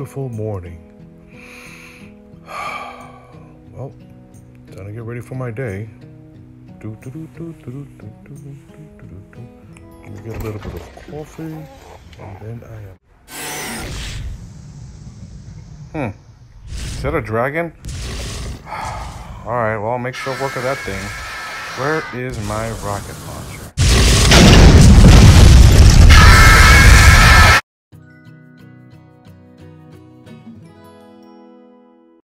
beautiful morning. Well, time to get ready for my day. Let me get a little bit of coffee, and then I am. Is that a dragon? Alright, well, I'll make short work of that thing. Where is my rocket launcher?